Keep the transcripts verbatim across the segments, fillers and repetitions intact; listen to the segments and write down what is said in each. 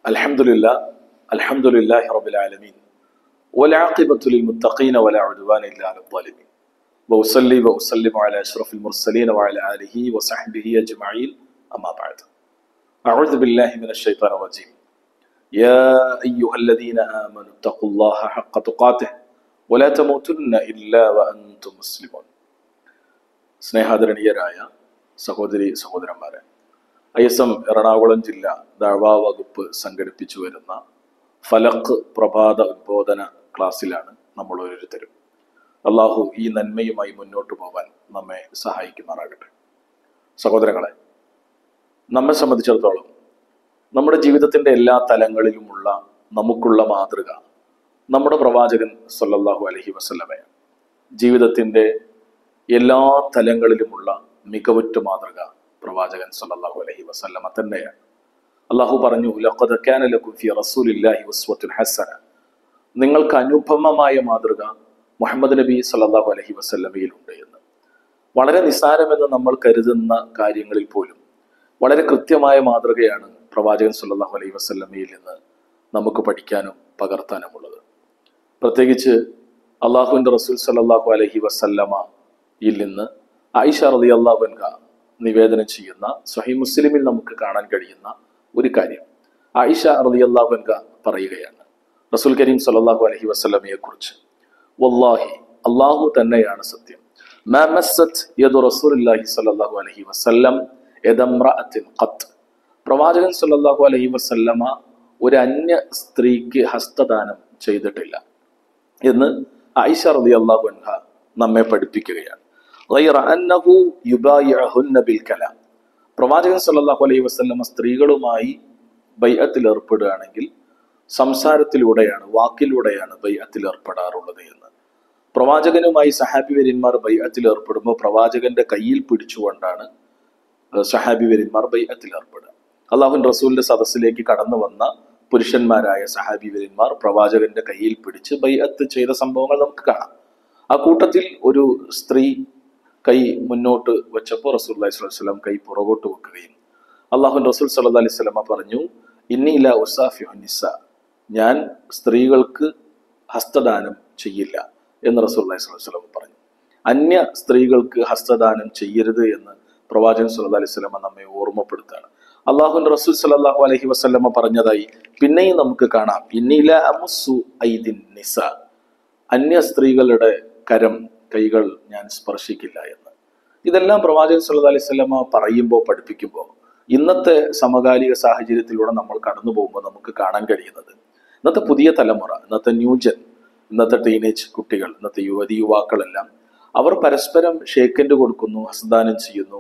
അൽഹംദുലില്ലാ അൽഹംദുലില്ലാഹി റബ്ബിൽ ആലമീൻ വൽആഖിബത്തു ലിൽമുത്തഖീന വലാ ഉദ്വാന ഇല്ലാ അലൽ ളാലിമീൻ വഉസല്ലി വഉസല്ലിമു അലാ അഷ്റഫിൽ മുർസലീൻ വഅലാ ആലിഹി വസഹ്ബിഹി അജ്മഈൻ അമ്മാ ബഅദ് അഊദു ബില്ലാഹി മിനശ് ശൈത്വാനിർ റജീം യാ അയ്യുഹല്ലദീന ആമനു തഖുല്ലാഹ ഹഖ്ക തുഖാതിഹി വലാ തമൂതുന്ന ഇല്ലാ വഅൻതും മുസ്ലിമൂൻ. സ്നേഹാദരണീയരായ സഹോദരി സഹോദരന്മാരെ, ഐ എസ് എം എറണാകുളം ജില്ല ദഅ്വാ വകുപ്പ് സംഘടിപ്പിച്ചു വരുന്ന ഫലഖ് പ്രഭാത ഉദ്ബോധന ക്ലാസ്സിലാണ് നമ്മൾ ഓരോരുത്തരും. അള്ളാഹു ഈ നന്മയുമായി മുന്നോട്ട് പോകാൻ നമ്മെ സഹായിക്കുമാറാകട്ടെ. സഹോദരങ്ങളെ, നമ്മെ സംബന്ധിച്ചിടത്തോളം നമ്മുടെ ജീവിതത്തിൻ്റെ എല്ലാ തലങ്ങളിലുമുള്ള നമുക്കുള്ള മാതൃക നമ്മുടെ പ്രവാചകൻ സല്ലല്ലാഹു അലൈഹി വസല്ലമയാണ്. ജീവിതത്തിൻ്റെ എല്ലാ തലങ്ങളിലുമുള്ള മികവുറ്റ മാതൃക പ്രവാചകൻ സല്ലല്ലാഹു അലൈഹി വസല്ലമ തന്നെയാണ്. അള്ളാഹു പറഞ്ഞു, ലഖദ് കാന ലക്കും ഫീ റസൂലില്ലാഹി ഉസ്വത്തുൻ ഹസന, നിങ്ങൾക്ക് അനുപമമായ മാതൃക മുഹമ്മദ് നബി സല്ലല്ലാഹു അലൈഹി വസല്ലമയിലുണ്ട് എന്ന്. വളരെ നിസ്സാരമെന്ന് നമ്മൾ കരുതുന്ന കാര്യങ്ങളിൽ പോലും വളരെ കൃത്യമായ മാതൃകയാണ് പ്രവാചകൻ സല്ലല്ലാഹു അലൈഹി വസല്ലമയിൽ നിന്ന് നമുക്ക് പഠിക്കാനും പകർത്താനുമുള്ളത്. പ്രത്യേകിച്ച് അള്ളാഹുവിൻ്റെ റസൂൽ സല്ലല്ലാഹു അലൈഹി വസല്ലമയിൽ നിന്ന് ആയിഷ റളിയല്ലാഹു അൻഹ നിവേദനം ചെയ്യുന്ന സ്വഹീഹ് മുസ്ലിമിൽ നമുക്ക് കാണാൻ കഴിയുന്ന ഒരു കാര്യം, ആയിഷ റളിയല്ലാഹു അൻഹ പറയുകയാണ് റസൂൽ കരീം സല്ലല്ലാഹു അലൈഹി വസല്ലമയെ കുറിച്ച്, വല്ലാഹി, അല്ലാഹു തന്നെയാണ് സത്യം, മാ മസ്സത് യദു റസൂലുള്ളാഹി സല്ലല്ലാഹു അലൈഹി വസല്ലം യദംറഅത്തിൻ ഖത്ത്, പ്രവാചകൻ സല്ലല്ലാഹു അലൈഹി വസല്ലമ ഒരു അന്യ സ്ത്രീക്ക് ഹസ്തദാനം ചെയ്തിട്ടില്ല എന്ന് ആയിഷ റളിയല്ലാഹു അൻഹ നമ്മെ പഠിപ്പിക്കുകയാണ്. ഗൈറ അന്നഹു യുബായിഉഹുന്ന ബിൽ കലാം, പ്രവാചകൻ സല്ലല്ലാഹു അലൈഹി വസല്ലമ സ്ത്രീകളുമായി ബൈഅത്തിൽ ഏർപ്പെടുകയാണെങ്കിൽ സംസാരത്തിലൂടെയാണ്, വാക്കിലൂടെയാണ് ബൈഅത്തിൽ ഏർപ്പെടാറുള്ളത് എന്ന്. പ്രവാചകനുമായി സഹാബിവര്യന്മാർ ബൈഅത്തിൽ ഏർപ്പെടുമ്പോൾ പ്രവാചകന്റെ കയ്യിൽ പിടിച്ചുകൊണ്ടാണ് സഹാബിവര്യന്മാർ ബൈഅത്തിൽ ഏർപ്പെടുക. അള്ളാഹുവിൻ റസൂലിന്റെ സദസ്സിലേക്ക് കടന്നു വന്ന പുരുഷന്മാരായ സഹാബിവര്യന്മാർ പ്രവാചകന്റെ കയ്യിൽ പിടിച്ച് ബൈഅത്ത് ചെയ്ത സംഭവങ്ങൾ നമുക്ക് കാണാം. ആ കൂട്ടത്തിൽ ഒരു സ്ത്രീ കൈ മുന്നോട്ട് വെച്ചപ്പോൾ റസൂലുള്ളാഹി സ്വല്ലല്ലാഹു അലൈഹി വസല്ലം കൈ പുറകോട്ട് വെക്കുകയും അള്ളാഹുവിൻ റസൂൽ സല്ലല്ലാഹു അലൈഹി വസല്ലം പറഞ്ഞു, ഇന്നി ലാ ഉസാഫിഹു നിസാ, ഞാൻ സ്ത്രീകൾക്ക് ഹസ്തദാനം ചെയ്യില്ല എന്ന് റസൂലുള്ളാഹി സ്വല്ലല്ലാഹു അലൈഹി വസല്ലം പറഞ്ഞു. അന്യ സ്ത്രീകൾക്ക് ഹസ്തദാനം ചെയ്യരുത് എന്ന് പ്രവാചകൻ സല്ലല്ലാഹു അലൈഹി വസല്ലം നമ്മെ ഓർമ്മപ്പെടുത്താണ്. അള്ളാഹുവിൻ റസൂൽ സല്ലല്ലാഹു അലൈഹി വസല്ലം പറഞ്ഞതായി പിന്നെയും നമുക്ക് കാണാം, ഇന്നി ലാ അമുസ്സു ഐദിൻ നിസാ, അന്യ സ്ത്രീകളുടെ കരം, കൈകൾ ഞാൻ സ്പർശിക്കില്ല എന്ന്. ഇതെല്ലാം പ്രവാചകൻ സല്ലല്ലാഹു അലൈഹി വസല്ലമ പറയുമ്പോൾ, പഠിപ്പിക്കുമ്പോൾ ഇന്നത്തെ സമകാലിക സാഹചര്യത്തിലൂടെ നമ്മൾ കടന്നു പോകുമ്പോൾ നമുക്ക് കാണാൻ കഴിയുന്നത്, ഇന്നത്തെ പുതിയ തലമുറ, ഇന്നത്തെ ന്യൂജൻ, ഇന്നത്തെ ടീനേജ് കുട്ടികൾ, ഇന്നത്തെ യുവതി യുവാക്കളെല്ലാം അവർ പരസ്പരം ഷേക്കൻഡ് കൊടുക്കുന്നു, ഹസ്തദാനം ചെയ്യുന്നു.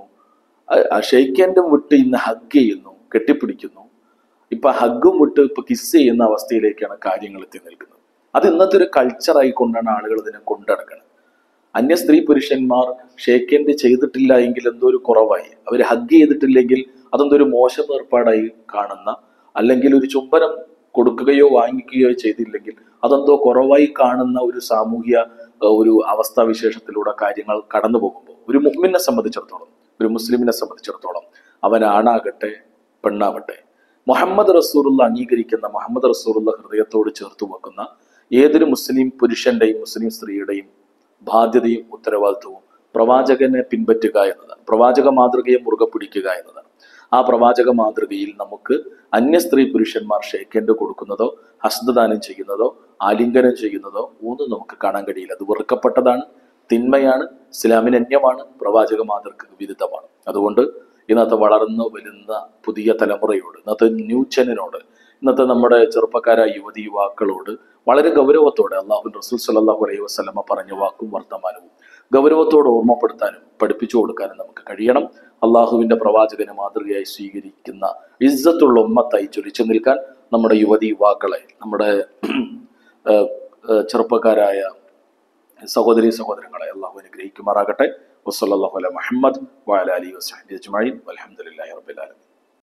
ആ ഷേക്കൻഡും വിട്ട് ഇന്ന് ഹഗ് ചെയ്യുന്നു, കെട്ടിപ്പിടിക്കുന്നു. ഇപ്പൊ ഹഗ്ഗും വിട്ട് ഇപ്പൊ കിസ് ചെയ്യുന്ന അവസ്ഥയിലേക്കാണ് കാര്യങ്ങൾ എത്തി നിൽക്കുന്നത്. അത് ഇന്നത്തെ ഒരു കൾച്ചറായി കൊണ്ടാണ് ആളുകൾ ഇതിനെ കൊണ്ടുനടക്കുന്നത്. അന്യ സ്ത്രീ പുരുഷന്മാർ ഷേക്ക് ചെയ്തിട്ടില്ല എങ്കിൽ എന്തോ ഒരു കുറവായി, അവർ ഹഗ് ചെയ്തിട്ടില്ലെങ്കിൽ അതെന്തോ ഒരു മോശം ഏർപ്പാടായി കാണുന്ന, അല്ലെങ്കിൽ ഒരു ചുംബനം കൊടുക്കുകയോ വാങ്ങിക്കുകയോ ചെയ്തില്ലെങ്കിൽ അതെന്തോ കുറവായി കാണുന്ന ഒരു സാമൂഹ്യ ഒരു അവസ്ഥാവിശേഷത്തിലൂടെ കാര്യങ്ങൾ കടന്നു പോകുമ്പോൾ ഒരു മുഅ്മിനെ സംബന്ധിച്ചിടത്തോളം, ഒരു മുസ്ലിമിനെ സംബന്ധിച്ചിടത്തോളം, അവൻ ആണാകട്ടെ പെണ്ണാവട്ടെ, മുഹമ്മദ് റസൂലുള്ള അംഗീകരിക്കുന്ന, മുഹമ്മദ് റസൂലുള്ള ഹൃദയത്തോട് ചേർത്ത് വെക്കുന്ന ഏതൊരു മുസ്ലിം പുരുഷന്റെയും മുസ്ലിം സ്ത്രീയുടെയും ബാധ്യതയും ഉത്തരവാദിത്വവും പ്രവാചകനെ പിൻപറ്റുക എന്നതാണ്. പ്രവാചക മാതൃകയെ മുറുകെ പിടിക്കുക എന്നതാണ്. ആ പ്രവാചക മാതൃകയിൽ നമുക്ക് അന്യ സ്ത്രീ പുരുഷന്മാർ ഷേക്കൻഡ് കൊടുക്കുന്നതോ ഹസ്തദാനം ചെയ്യുന്നതോ ആലിംഗനം ചെയ്യുന്നതോ ഒന്നും നമുക്ക് കാണാൻ കഴിയില്ല. അത് വെറുക്കപ്പെട്ടതാണ്, തിന്മയാണ്, ഇസ്ലാമിന് അന്യമാണ്, പ്രവാചക മാതൃകക്ക് വിരുദ്ധമാണ്. അതുകൊണ്ട് ഇന്നത്തെ വളർന്നു വരുന്ന പുതിയ തലമുറയോട്, ഇന്നത്തെ ന്യൂജനിനോട്, ഇന്നത്തെ നമ്മുടെ ചെറുപ്പക്കാരായ യുവതി യുവാക്കളോട് വളരെ ഗൗരവത്തോടെ അള്ളാഹു റസൂൽ സല്ലല്ലാഹു അലൈഹി വസല്ലമ പറഞ്ഞ വാക്കും വർത്തമാനവും ഗൗരവത്തോടെ ഓർമ്മപ്പെടുത്താനും പഠിപ്പിച്ചു കൊടുക്കാനും നമുക്ക് കഴിയണം. അള്ളാഹുവിന്റെ പ്രവാചകനെ മാതൃകയായി സ്വീകരിക്കുന്ന ഇസ്സത്തുള്ള ഉമ്മത്തായി ജ്വലിച്ചു നിൽക്കാൻ നമ്മുടെ യുവതി യുവാക്കളെ, നമ്മുടെ ചെറുപ്പക്കാരായ സഹോദരി സഹോദരങ്ങളെ അള്ളാഹു അനുഗ്രഹിക്കുമാറാകട്ടെ. വസ്സല്ലല്ലാഹു അലാ മുഹമ്മദ് വഅലാ ആലിഹി വസഹ്ബിഹി അജ്മഈൻ വൽഹംദുലില്ലാഹി റബ്ബിൽ ആലമീൻ.